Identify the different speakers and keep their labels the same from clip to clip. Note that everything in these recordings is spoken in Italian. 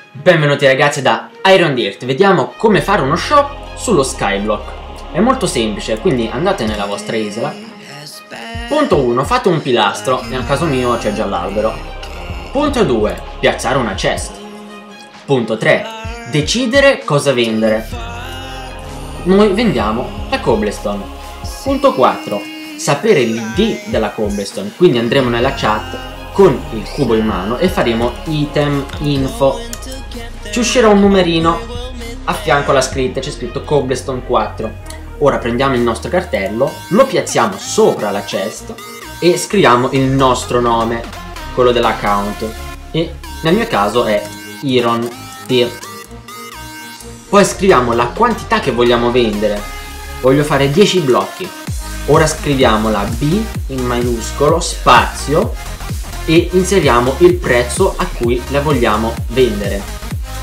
Speaker 1: Benvenuti ragazzi da IronDirt, vediamo come fare uno shop sullo Skyblock. È molto semplice, quindi andate nella vostra isola. Punto 1, fate un pilastro, nel caso mio c'è già l'albero. Punto 2, piazzare una chest. Punto 3, decidere cosa vendere. Noi vendiamo la cobblestone. Punto 4, sapere l'ID della cobblestone, quindi andremo nella chat con il cubo in mano e faremo item info. Ci uscirà un numerino a fianco alla scritta, c'è scritto cobblestone 4. Ora prendiamo il nostro cartello, lo piazziamo sopra la chest e scriviamo il nostro nome, quello dell'account, e nel mio caso è IronDirt. Poi scriviamo la quantità che vogliamo vendere. Voglio fare 10 blocchi. Ora scriviamo la B in maiuscolo, spazio, e inseriamo il prezzo a cui la vogliamo vendere.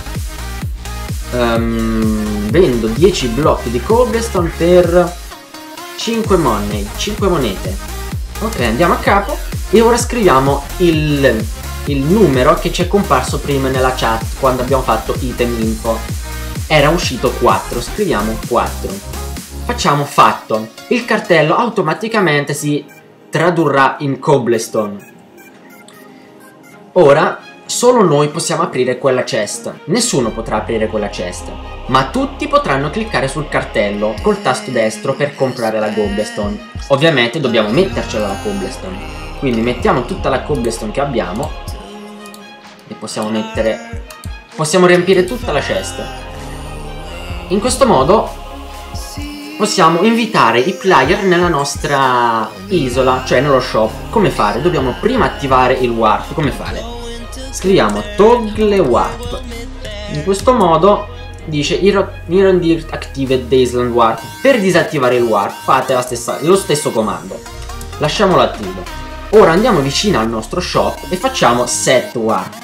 Speaker 1: Vendo 10 blocchi di cobblestone per 5 money, 5 monete. Ok, andiamo a capo e ora scriviamo il numero che ci è comparso prima nella chat quando abbiamo fatto item info. Era uscito 4, scriviamo 4. Facciamo fatto. Il cartello automaticamente si tradurrà in cobblestone. Ora solo noi possiamo aprire quella chest, nessuno potrà aprire quella chest, ma tutti potranno cliccare sul cartello col tasto destro per comprare la cobblestone. Ovviamente dobbiamo mettercela la cobblestone, quindi mettiamo tutta la cobblestone che abbiamo e possiamo riempire tutta la chest. In questo modo possiamo invitare i player nella nostra isola, cioè nello shop. Come fare? Dobbiamo prima attivare il warp. Come fare? Scriviamo toggle warp. In questo modo dice IronDirt activate the island warp. Per disattivare il warp fate lo stesso comando. Lasciamolo attivo. Ora andiamo vicino al nostro shop e facciamo set warp.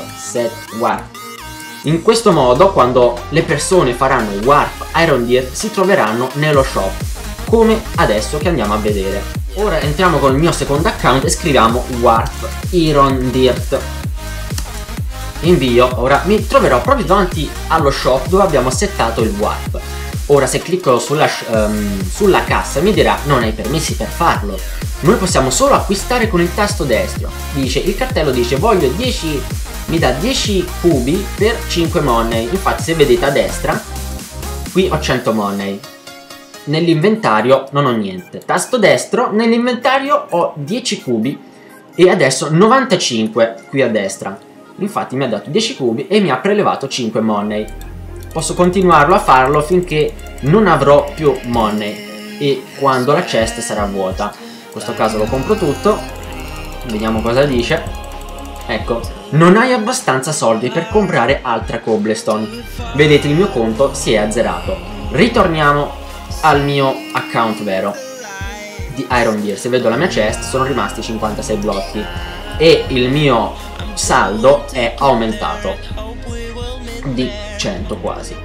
Speaker 1: In questo modo quando le persone faranno warp IronDirt si troveranno nello shop, come adesso che andiamo a vedere. Ora entriamo con il mio secondo account e scriviamo warp IronDirt. Invio. Ora mi troverò proprio davanti allo shop dove abbiamo settato il warp. Ora se clicco sulla cassa mi dirà non hai permessi per farlo. Noi possiamo solo acquistare con il tasto destro. Il cartello dice voglio 10, mi dà 10 cubi per 5 money. Infatti se vedete a destra qui ho 100 money. Nell'inventario non ho niente. Tasto destro, nell'inventario ho 10 cubi e adesso 95 qui a destra. Infatti mi ha dato 10 cubi e mi ha prelevato 5 money. Posso continuarlo a farlo finché non avrò più money e quando la chest sarà vuota. In questo caso lo compro tutto. Vediamo cosa dice. Ecco, non hai abbastanza soldi per comprare altra cobblestone. Vedete il mio conto si è azzerato. Ritorniamo al mio account vero di IronDirt. Se vedo la mia chest sono rimasti 56 blocchi e il mio saldo è aumentato di 100 quasi.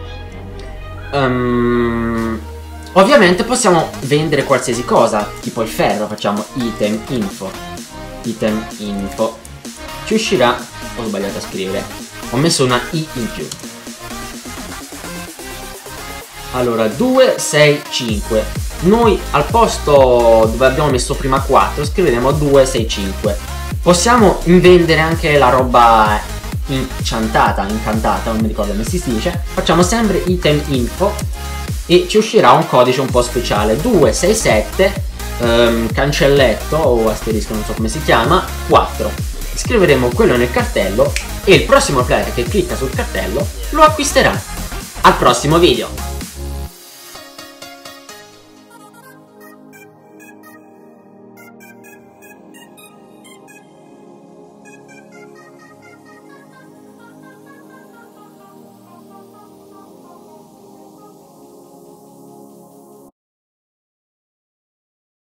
Speaker 1: Ovviamente possiamo vendere qualsiasi cosa, tipo il ferro. Facciamo item info. Ci uscirà, ho sbagliato a scrivere, ho messo una i in più. Allora 2, 6, 5. Noi al posto dove abbiamo messo prima 4 scriveremo 2, 6, 5. Possiamo vendere anche la roba incantata, non mi ricordo come si dice. Facciamo sempre item info e ci uscirà un codice un po' speciale 267 cancelletto o asterisco, non so come si chiama, 4. Scriveremo quello nel cartello e il prossimo player che clicca sul cartello lo acquisterà. Al prossimo video!